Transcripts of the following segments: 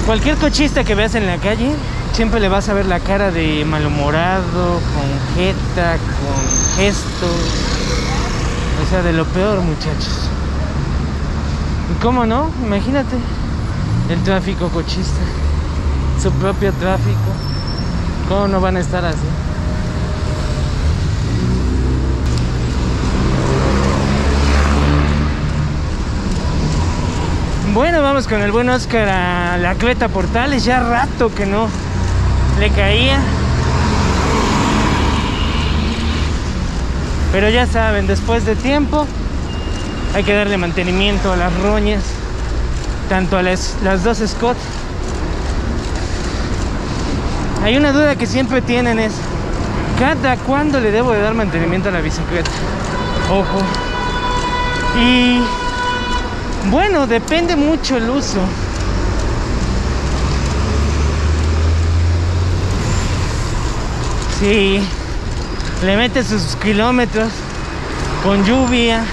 Cualquier cochista que veas en la calle, siempre le vas a ver la cara de malhumorado, con jeta, con gestos. O sea, de lo peor, muchachos. ¿Y cómo no? Imagínate el tráfico cochista, su propio tráfico. ¿Cómo no van a estar así? Bueno, vamos con el buen Oscar a la Cleta Portales. Ya rato que no le caía. Pero ya saben, después de tiempo hay que darle mantenimiento a las roñas, tanto a las dos Scott. Hay una duda que siempre tienen, es ¿cada cuándo le debo de dar mantenimiento a la bicicleta? Ojo. Y bueno, depende mucho el uso. Si le metes sus kilómetros con lluvia,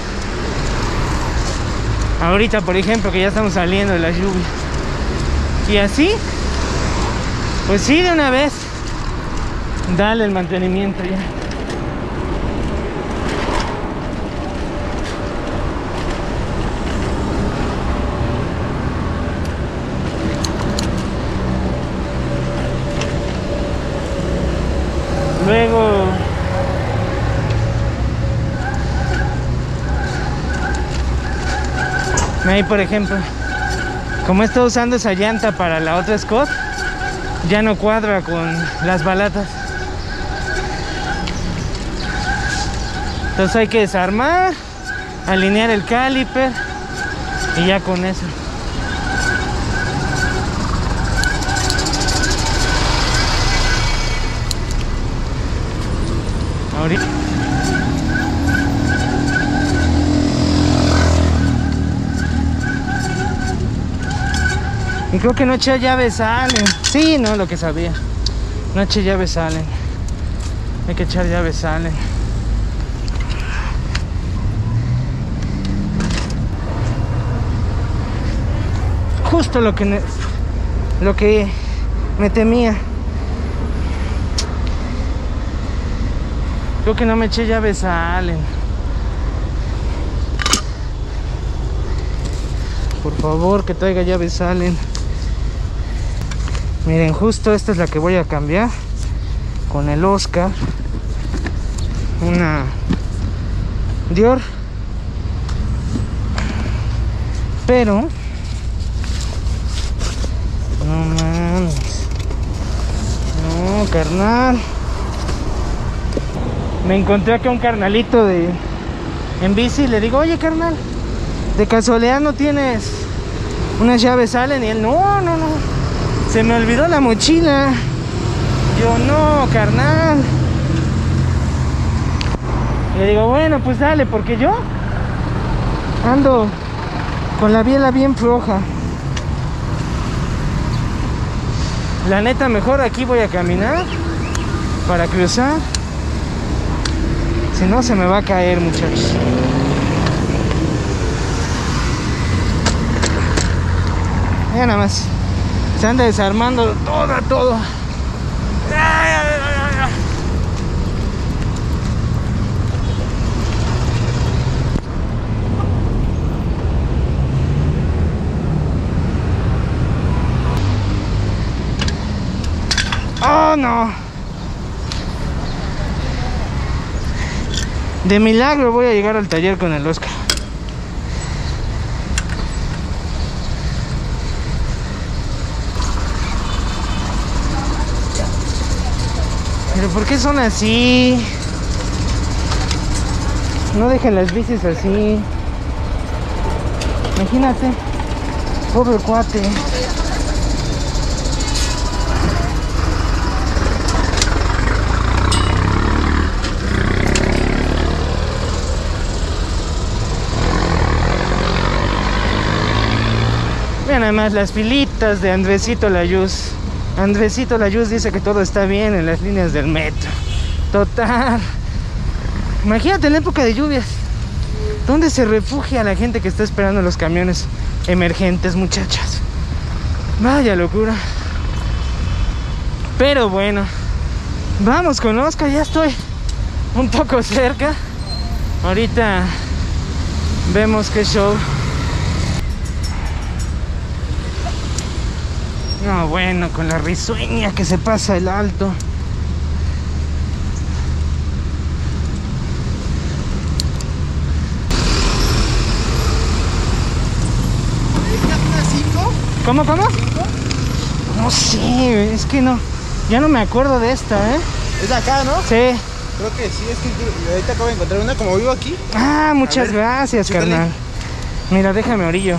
ahorita por ejemplo que ya estamos saliendo de la lluvia, y así, pues sí, de una vez dale el mantenimiento ya. Luego ahí por ejemplo, como estoy usando esa llanta para la otra Scott, ya no cuadra con las balatas. Entonces hay que desarmar, alinear el caliper y ya con eso. Ahorita. Y creo que no eché llaves salen. Sí, no, lo que sabía. No eché llaves salen. Hay que echar llaves salen. Justo lo que me temía. Creo que no me eché llaves salen. Por favor, que traiga llaves salen. Miren, justo esta es la que voy a cambiar con el Oscar. Una Dior. Pero no mames. No, carnal. Me encontré acá un carnalito en bici. Le digo, oye, carnal, ¿de casualidad no tienes unas llaves Allen? Y él, no, se me olvidó la mochila. Yo, no, carnal. Le digo, bueno, pues dale, porque yo ando con la biela bien floja. La neta, mejor aquí voy a caminar para cruzar. Si no, se me va a caer, muchachos. Ya nada más. Se anda desarmando todo. Oh, no. De milagro voy a llegar al taller con el Oscar. Pero ¿por qué son así? No dejen las bicis así. Imagínate, pobre cuate. Vean además las filitas de Andresito Layuz. Andresito Layuz dice que todo está bien en las líneas del metro. Total. Imagínate en la época de lluvias, ¿dónde se refugia la gente que está esperando los camiones emergentes, muchachas? Vaya locura. Pero bueno, vamos con Oscar, ya estoy un poco cerca. Ahorita vemos qué show. No, bueno, con la risueña que se pasa el alto. ¿Cómo? No sé, es que no. Ya no me acuerdo de esta, ¿eh? Es de acá, ¿no? Sí. Creo que sí, es que ahorita acabo de encontrar una como vivo aquí. Ah, muchas gracias, chútale. carnal. Mira, déjame orillo.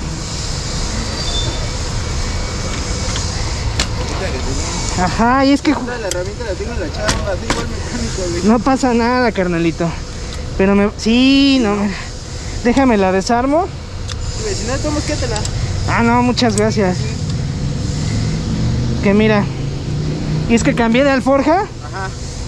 Ajá, y es que La herramienta la tengo en la chamba, así igual mecánico, güey. no pasa nada, carnalito. Pero me... Sí, no. Déjame la desarmo. Sí, si no, tomas, quédatela. Ah, no, muchas gracias. Que mira. Y es que cambié de alforja. Ajá.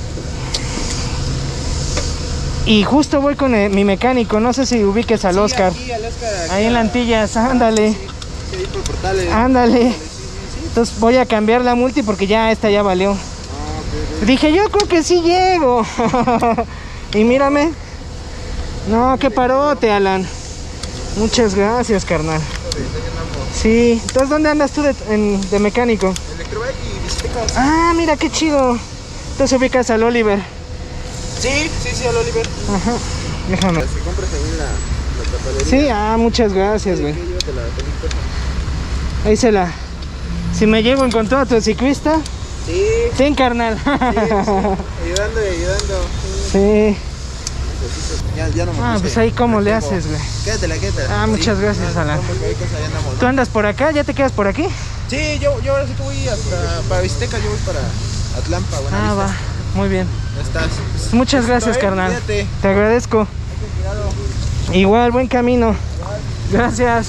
Y justo voy con mi mecánico. No sé si ubiques al Oscar. Aquí, al Oscar aquí, Ahí en la Antillas, ándale. Sí, sí, ahí por Portales. Ándale. Sí. Entonces voy a cambiar la multi porque ya esta ya valió. Ok. Dije, yo creo que sí llego. Y mírame. No, qué parote, Alan. Muchas gracias, carnal. Sí. Entonces, ¿dónde andas tú de mecánico? Electrobike y bicicletas. Ah, mira, qué chido. Entonces ubicas al Oliver. Sí, al Oliver. Ajá. Déjame. Se compra según la tapalería. Sí, muchas gracias, güey. Llévatela, Ahí se la... Si me llego a encontrar a tu ciclista. Sí. Sí, carnal. Sí. Ayudando. Sí. Ya no me puse. Pues ahí cómo le haces, güey. Quédatela. Muchas gracias, Alan. ¿Tú andas por acá? ¿Ya te quedas por aquí? Sí, yo ahora sí que voy para Visteca, yo voy para Atlampa, Buenavista. Va, muy bien. ¿Cómo estás? Pues muchas gracias, carnal. Cuídate. Te agradezco. Cuidado. Igual, buen camino. Gracias.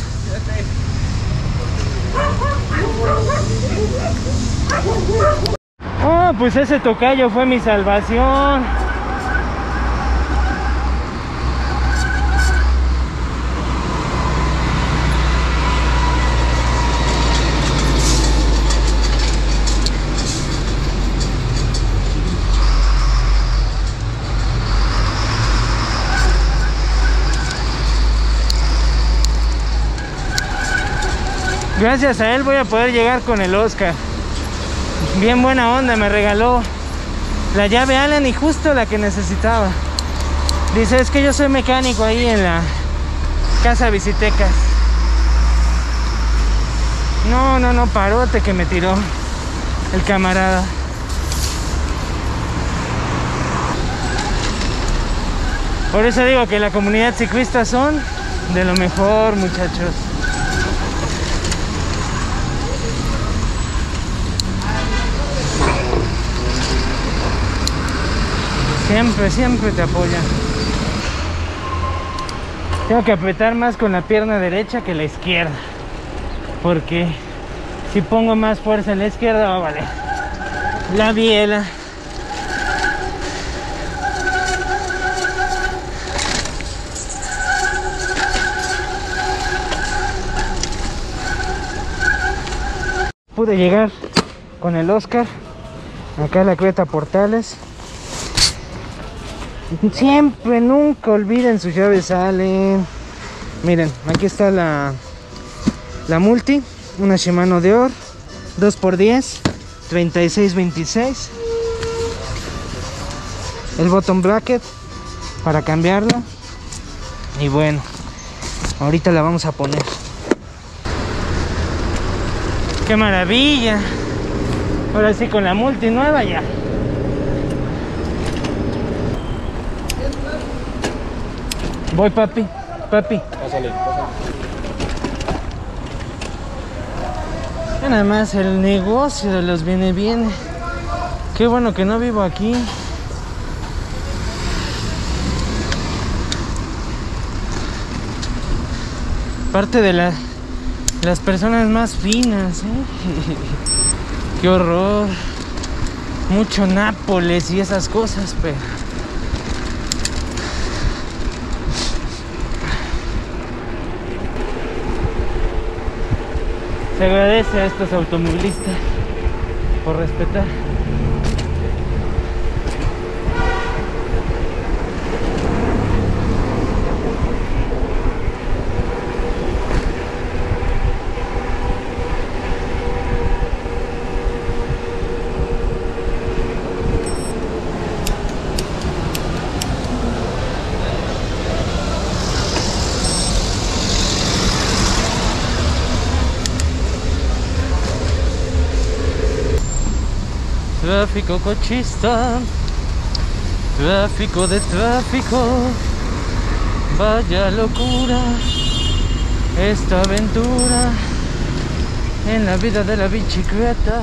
Pues ese tocayo fue mi salvación. Gracias a él voy a poder llegar con el Oscar. Bien buena onda, me regaló la llave Alan y justo la que necesitaba. Dice, es que yo soy mecánico ahí en la casa Visitecas. No, parote que me tiró el camarada. Por eso digo que la comunidad ciclista son de lo mejor, muchachos. Siempre te apoyan. Tengo que apretar más con la pierna derecha que la izquierda, porque si pongo más fuerza en la izquierda va a valer la biela. Pude llegar con el Oscar acá a la Creta Portales. Siempre, nunca olviden sus llaves Allen. Miren, aquí está la multi, una Shimano Deore 2x10 3626. El bottom bracket para cambiarla. Y bueno, ahorita la vamos a poner. ¡Qué maravilla! Ahora sí, con la multi nueva ya. Voy, papi. Pásale. Nada más el negocio de los viene. Qué bueno que no vivo aquí. Parte de las personas más finas, ¿eh? Qué horror. Mucho Nápoles y esas cosas, pero... Se agradece a estos automovilistas por respetar. Tráfico cochista, tráfico de tráfico, vaya locura, esta aventura en la vida de la bicicleta,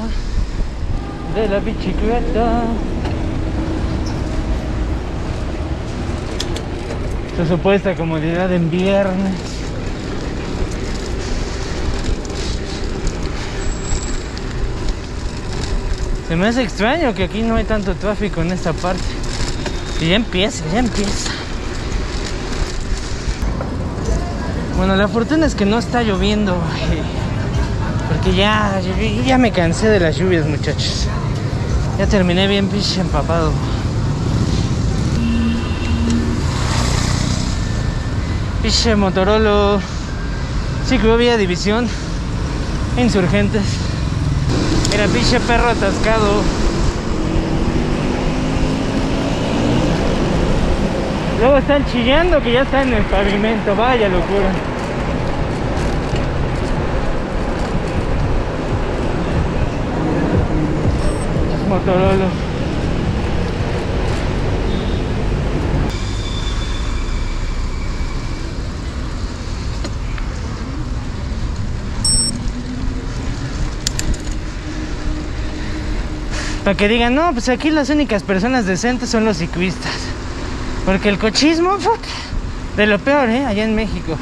Su supuesta comodidad en viernes. Se me hace extraño que aquí no hay tanto tráfico en esta parte. Y ya empieza. Bueno, la fortuna es que no está lloviendo. Porque ya me cansé de las lluvias, muchachos. Ya terminé bien pinche empapado. Pinche Motorolo, Ciclovía División, Insurgentes. Mira, pinche perro atascado. Luego están chillando que ya está en el pavimento. Vaya locura. Motorolo. Para que digan, no, pues aquí las únicas personas decentes son los ciclistas. Porque el cochismo, de lo peor, allá en México.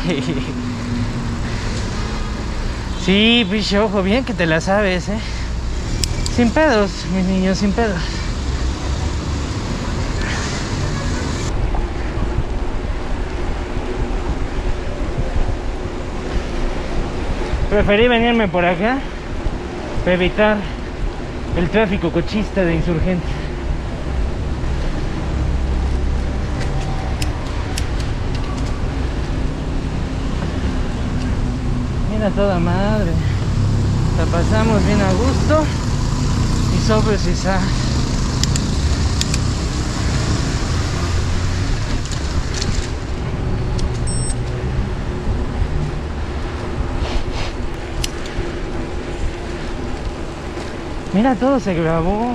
Sí, pinche ojo, bien que te la sabes, Sin pedos, mis niños, sin pedos. Preferí venirme por acá para evitar el tráfico cochista de Insurgentes. Mira toda madre. La pasamos bien a gusto y sobres y sa. Mira, todo se grabó.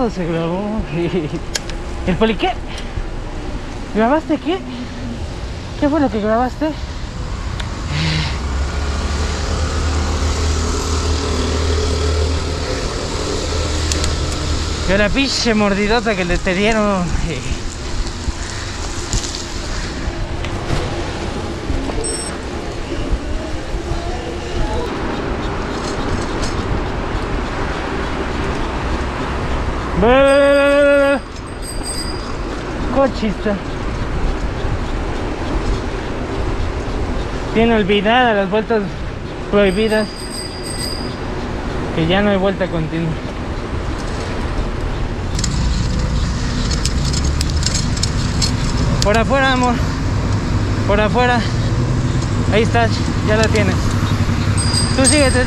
¿El poli qué? ¿Grabaste qué? ¿Qué fue lo que grabaste? Que la pinche mordidota que le te dieron. Cochista. Tiene olvidada las vueltas prohibidas. Que ya no hay vuelta continua. Por afuera, amor. Por afuera. Ahí está, ya la tienes. Tú síguete.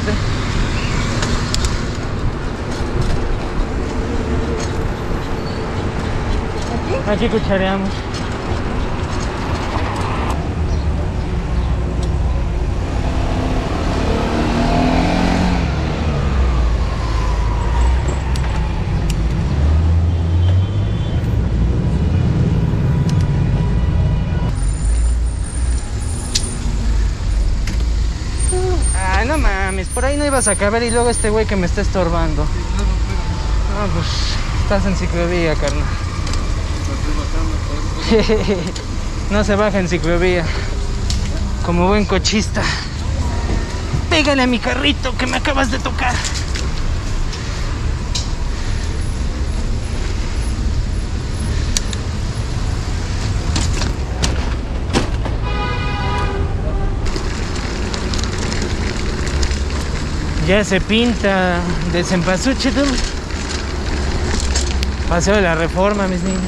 Aquí cuchareamos. Ay, no mames, por ahí no ibas a caber y luego este güey que me está estorbando. No, pues estás en ciclovía, carnal. No se baja en ciclovía. Como buen cochista. Pégale a mi carrito que me acabas de tocar. Ya se pinta de Cempasúchil. Paseo de la Reforma, mis niños.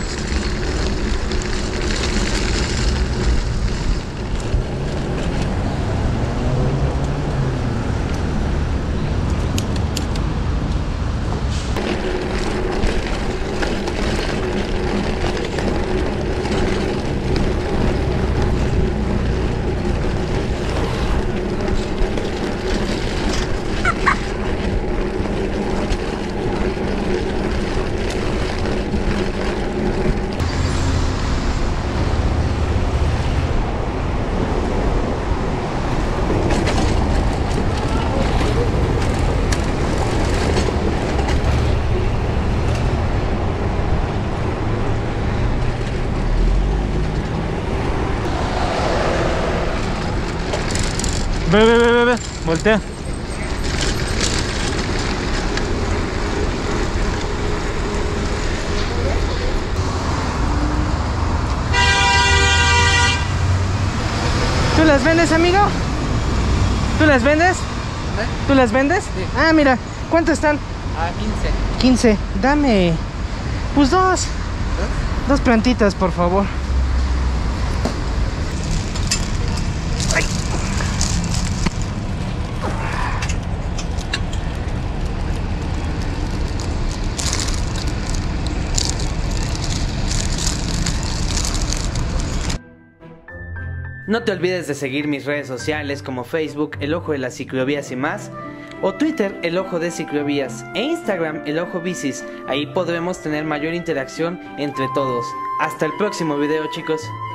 Ve, voltea. ¿Tú las vendes, amigo? ¿Tú las vendes? ¿Tú las vendes? Sí. Ah, mira, ¿cuánto están? A 15. 15, dame. Pues dos. Dos plantitas, por favor. Ay. No te olvides de seguir mis redes sociales como Facebook, El Ojo de las Ciclovías y más, o Twitter, El Ojo de Ciclovías, e Instagram, El Ojo Bicis. Ahí podremos tener mayor interacción entre todos. Hasta el próximo video, chicos.